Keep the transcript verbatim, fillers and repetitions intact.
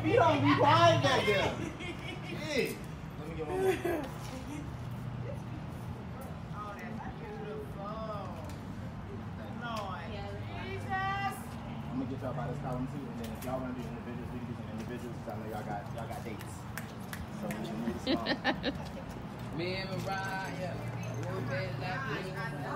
feet don't be quiet back there. Yeah. Let me get one more. Oh, that's beautiful. Lord. Jesus. I'm gonna get y'all by this column too, and then if y'all wanna do individuals, we can do some individuals, because I know y'all got y'all got dates. So we can move this along. Me and Mariah, a little bit left.